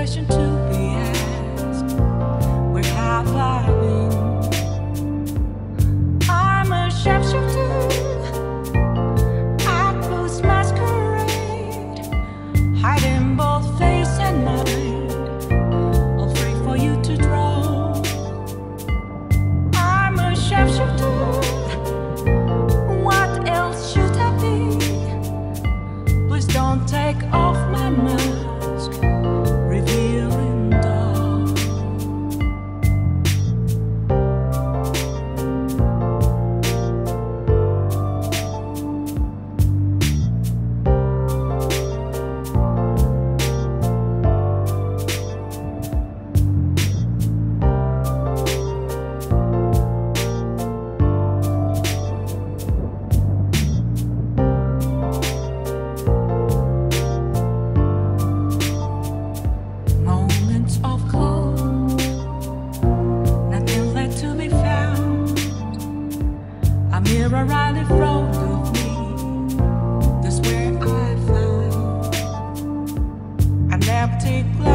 question to be asked. Where have I been? I'm a shapeshifter. I close masquerade, hiding both face and mind, all free for you to draw. I'm a shapeshifter. What else should I be? Please don't take off my mask, revealing dark. Moments of cold, nothing left to be found. A mirror right in front of me, that's where I found an empty glass.